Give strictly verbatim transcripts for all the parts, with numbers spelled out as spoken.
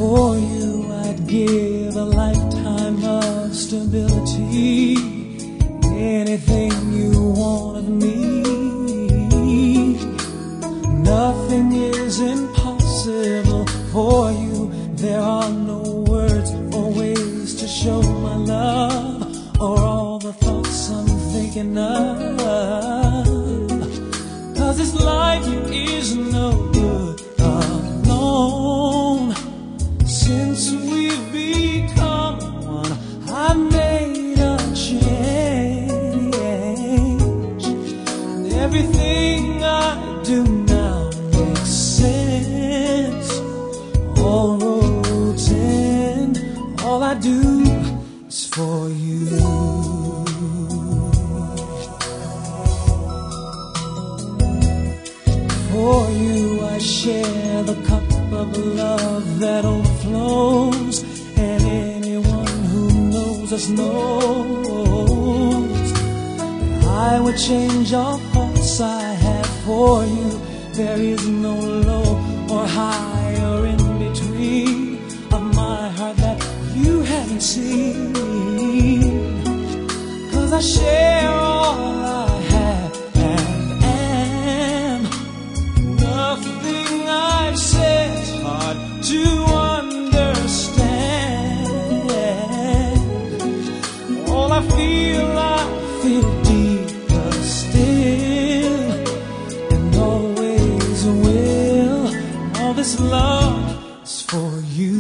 For you I'd give a lifetime of stability, anything you want of me. Nothing is impossible for you. There are no words or ways to show my love, or all the thoughts I'm thinking of. 'Cause this life is no good alone. Since we've become one, I've made a change, and everything I do now makes sense. All roads end, all I do is for you. For you I share the cup of love that overflows, and anyone who knows us knows I would change all thoughts I had for you. There is no low or high or in between of my heart that you haven't seen. 'Cause I share all I have and am. Nothing I've said is hard to understand. All I feel, I feel deeper still, and always will. All this love is for you.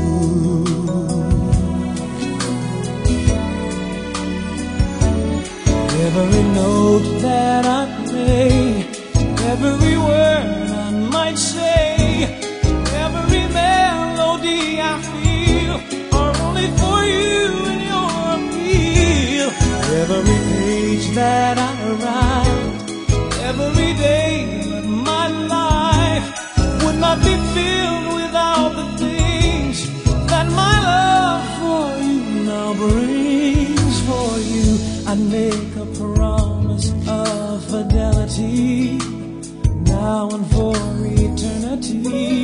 Every note that I play, every word I might say, every melody I feel are only for you and your appeal. Every page that I write, every day of my life would not be filled without the things that my love for you now brings. For you I'd make a promise of fidelity, now and for eternity.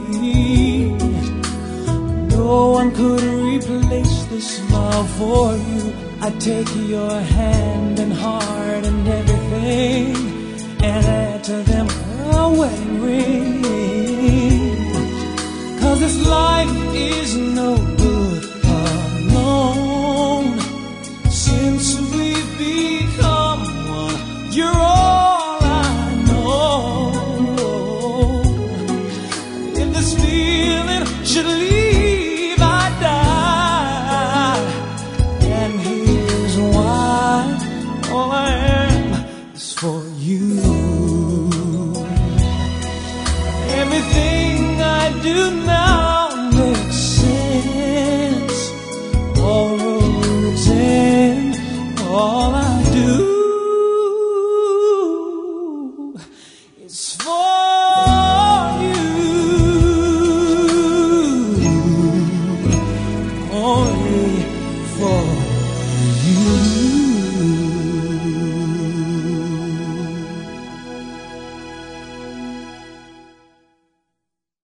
No one could replace this love for you. I take your hand and heart and everything, and add to them a wedding ring. 'Cause this life is no good alone. Since we've become one, you're all I know. If this feeling should leave, I die. And here's why: all I am is for you. Everything I do now